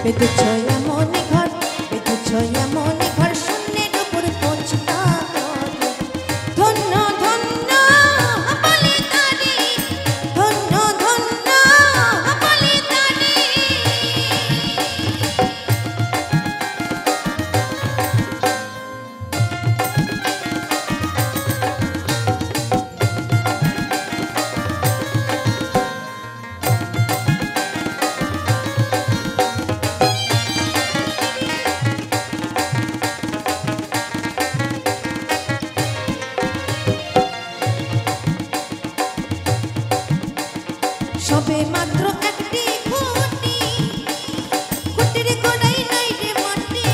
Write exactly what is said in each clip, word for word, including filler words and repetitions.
বেঁধেছ এমন ঘর, বেঁধেছ এমন ঘর শূন্যের উপর পৌঁছতা ধন্য ধন্য বলে তারে, ধন্য ধন্য বলে তারে। সবে মাত্র একটি খুঁটি, খুঁটির গোড়ায় নাই রে মাটি।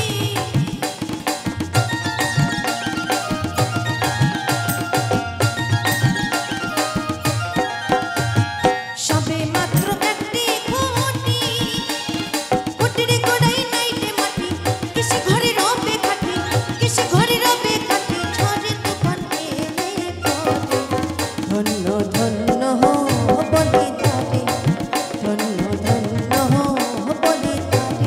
সবে মাত্র একটি খুঁটি, খুঁটির গোড়ায় নাই রে মাটি। কিসে ঘরে রবে কাঠি, কিসে ঘরে রবে কাঠি, ঝড়ে তুফান এলে পরে। ধন্য ধন্য হো বলে তারে, ধন্য ধন্য হো বলে তারে।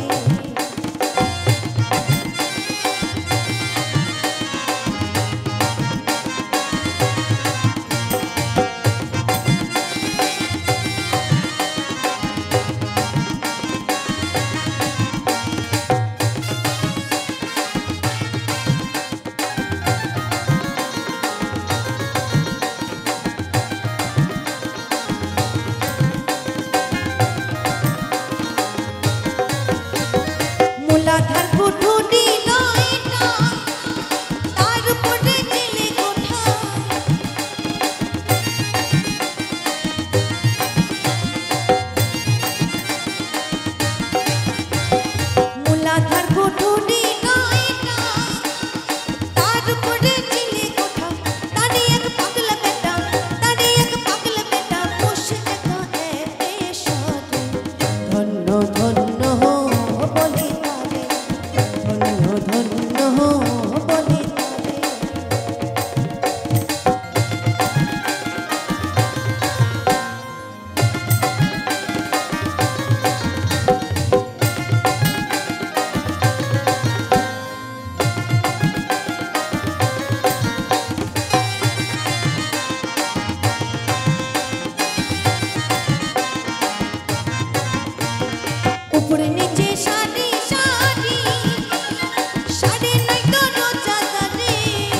মূলাধার কুঠুরি নয়টা, তার উপরে জেলে কোঠা। মূলাধার কুঠুরি নয়টা, তার উপরে জেলে কোঠা। তারে এক পাগলা বেটা, তারে এক পাগলা বেটা, বসে দেখা এতে সরে। ধন্য ধন্য হো বলে তারে, ধন্য ধন্য হো বলে তারে। উপরে নিচে সারি সারি, সারি নাই তো রোজা দারে।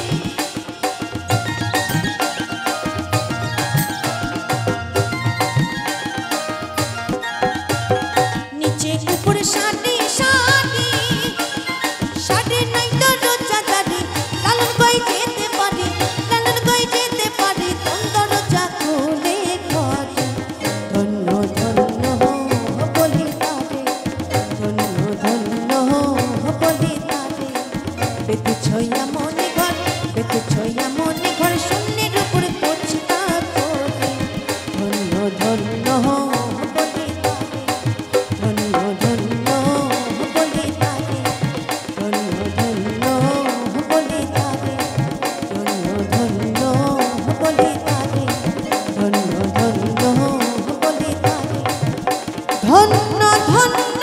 নিচে উপরে সারি সারি, সারি নাই তো রোজা দারে। লালন কই যেতে পারে, লালন কই যেতে পারে, কোন দরজা খুলে ঘরে। ধন্য ধন্য হো বলে তারে, ধন্য ধন্য হো বলে তারে। বেঁধেছ এমন ঘর, বেঁধেছ এমন ঘর শূন্যের উপর পৌঁছতা ধরে। ধন্য ধন্য হো বলে তারে, ধন্য ধন্য বলে তারে, ধন্য ধন্য বলে তারে, ধন্য ধন্য বলে তারে, ধন্য ধন্য বলে তারে। ধন্য ধন্য